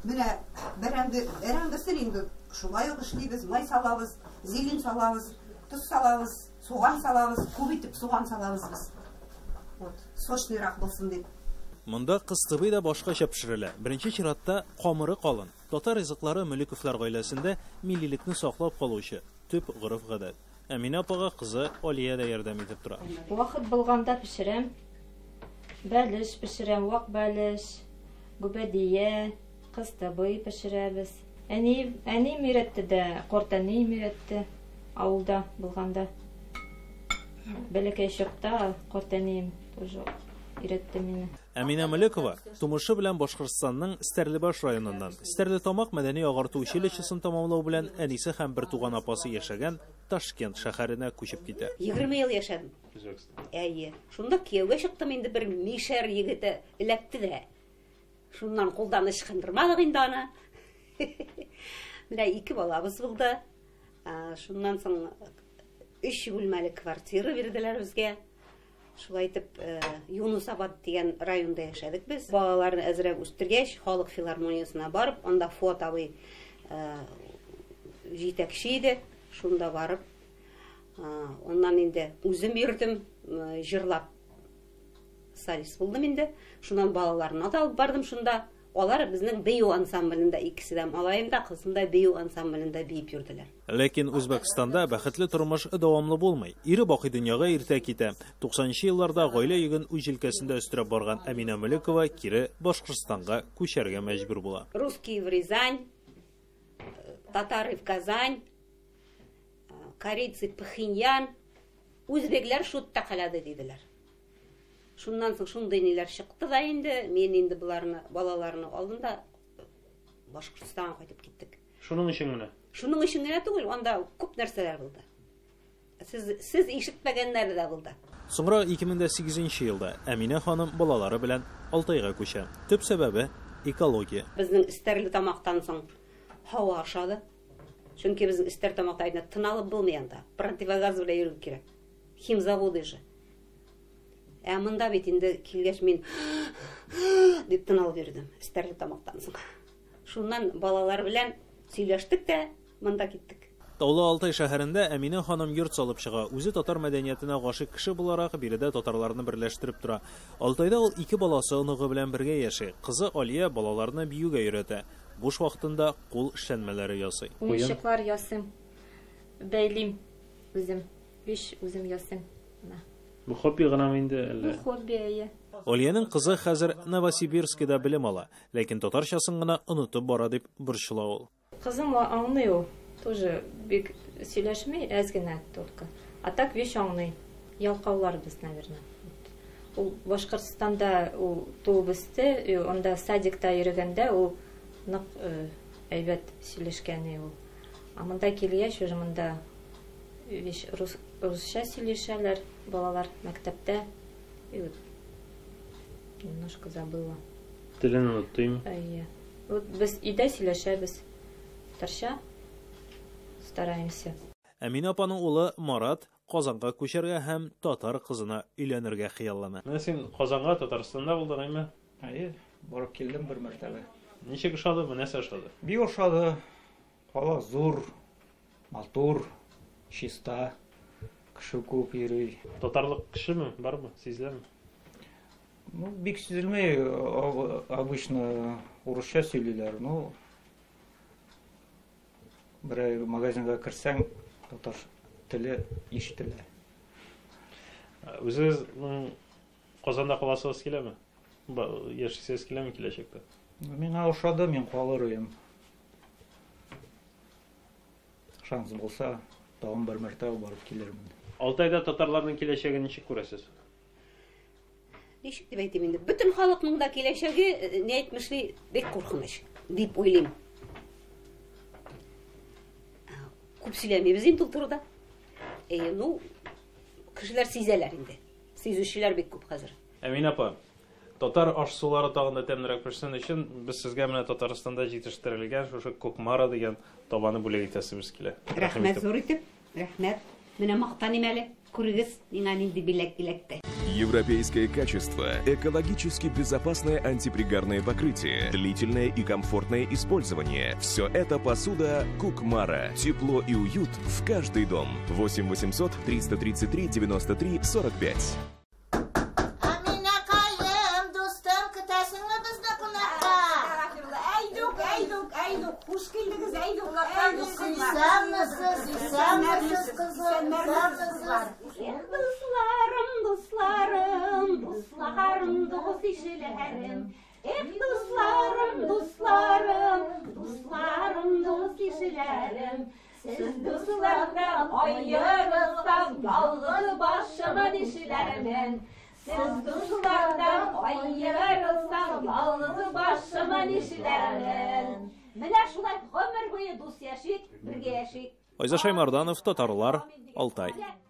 Менә бәрәңгесен инде шулай ук эшлибез, май салабыз, зелень салабыз, туз салабыз, суган салабыз, күп итеп суган салабыз без. Вот, сочныйрак булсын дип. Монда кыстыбый да башкача пешерелә. Беренче чиратта камыры калын. Татар ризыклары Мөлековлар гаиләсендә миллилекне саклап калучы төп горыф-гадәт. Әминә апага кызы Алия да ярдәм итеп тора. Вакыт булганда пешерәм. Бәлеш пешерәм, вак бәлеш, гүбәдия, кыстыбый пешерәбез. Әни миретте дә, кортаны миретте авылда булганда. Бәләкәй чакта кортаны тоже иретте мине. Әминә Мөлекова тумышы белән Башкортстанның Стәрлебаш районыннан Стәрлетамак мәдәни агарту училищесын тәмамлау белән әнисе һәм бер туган апасы яшәгән Ташкент шәһәренә күчеп китә. 20 ел яшәдем. Әйе. Шунда кияүгә чыктым инде бер мишәр егете эләкте дә. Шуннан кулдан ычкындырмадык инде аны. Менә 2 балабыз булды. Шуннан соң 3 бүлмәле квартира бирделәр безгә. Шулай итеп, Юнусабад дигән районда яшәдек без. Балаларны әзрәк үстергәч, халык филармониясына барып, анда Фуат абый җитәкче иде. Шунда барып, оннан инде үзем йөрдем, җырлап солист булдым инде. Шуннан балаларны да алып бардым шунда. Алар безнең бию ансамблендә икесе дә, малаем да, кызым да бию ансамблендә биеп йөрделәр. Ләкин Үзбәкстанда бәхетле тормыш дәвамлы булмый. Ире бакый дөньяга иртә китә. 90-нчы елларда гаилә йөген үз җилкәсендә өстерәп барган Әминә Мөлекова кире Башкортстанга күчәргә мәҗбүр була. Русские в Рязань, татары в Казань, корейцы в Пхеньян, үзбекләр шутта калады диделәр. Шуннан соң шундый ниләр чыкты да инде, мен инде буларны, балаларны алдым да Башкортстанга кайтып киттек. Шуның өчен генә. Шуның өчен генә түгел, анда күп нәрсәләр булды. Сез ишетмәгәннәр дә булды. Соңра 2008 елда Әминә ханым балалары белән Алтайга күчә. Төп сәбәбе экология. Безнең Стәрлетамактан соң һава ашады. Чөнки безнең Стәрлетамакта инде тыналып булмый анда. Противогаз белән йөрү кирәк. Химзаводы же. Монда бит инде килгәч мин дип тыналып йөрдем Стәрлетамактан соң. Шуннан балалар белән сөйләштек тә, монда киттек. Таулы Алтай шәһәрендә Әминә ханым йорт салып чыга. Үзе татар мәдәниятенә гашыйк кеше буларак биредә татарларны берләштереп тора. Алтайда ул 2 баласы оныгы белән бергә яши. Кызы Алия балаларны биюгә өйрәтә. Буш вакытында кул эшчәнмәләре ясый. Уенчыклар ясыйм. Бәйлим үзем. Үзем ясыйм. Бу хобби гына инде әллә? Бу хобби. Алияның кызы хәзер Новосибирскида белем ала, ләкин татарчасын гына онытып бара дип борчыла ул. Кызым аңлый ул. Тоже бик сөйләшмәй, әз генә только. А так вещь аңлый. Ялкаулар без, наверное. Ул Башкортстанда ул туып үсте, онда садикта йөргәндә ул нык әйбәт сөйләшкәне ул. А монда килгәч, уже монда вещь русча сөйләшәләр балалар мәктәптә. И вот немножко забыла. Телен оныттым. Әйе. Вот без идә сөйләшәбез. Татарча стараемся. Әминә апаның улы Марат Казанга күчәргә һәм татар кызына өйләнергә хыяллана. Менә син Казанга, Татарстанда булдың, әйме? Әйе, барып килдем бер мәртәбә. Ничек ошады, нәрсә ошады? Бик ошады. Кала зур, матур, чиста, кеше күп йөри. Татарлык кешеме, бармы, сизеләме? Ну, бик сизелмәй, обычно урысча сөйлиләр, ну, бер магазинга кирсәң, татар теле ишетелә. Үзегез Казанда каласыгыз киләме? Яшисез киләме киләчәктә? Миңа ошады, мин калыр идем. Шанс булса, тагын бер мәртәбә барып килермен. Алтайда татарларның киләчәген ничек күрәсез? Ничек дип әйтим инде? Бөтен халыкның да киләчәге, ни әйтмешли, бик куркыныч дип уйлыйм. Күп сөйләмибез инде ул турыда. Ну, кешеләр сизәләр инде. Сизүчеләр бик күп хәзер. Әминә апа, татар аш-сулары тагын да тәмлерәк пешсен өчен без сезгә менә Татарстанда җитештерелгән шушы Кукмара дигән табаны бүләк итәсебез килә. Рәхмәт зур итеп. Рәхмәт. Менә мактаныйм әле. Күрегез, миңа нинди биләк биләкте. Европейское качество, экологически безопасное антипригарное покрытие, длительное и комфортное использование. Все это посуда Кукмара. Тепло и уют в каждый дом. 8 800 333 93 45. Дусларым, дос ишелерим. Дос ишелерим. Siz dostlardan ayırılsam, yalnız başıma dişilerim. Siz dostlardan ayırılsam, yalnız başıma dişilerim. Менә шулай гомер буе дус яшик, бергә яшик. Айза Шаймарданов, Татарлар, Алтай.